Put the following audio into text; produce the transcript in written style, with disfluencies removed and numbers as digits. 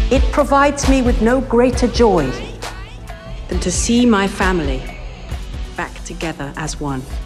It provides me with no greater joy than to see my family back together as one.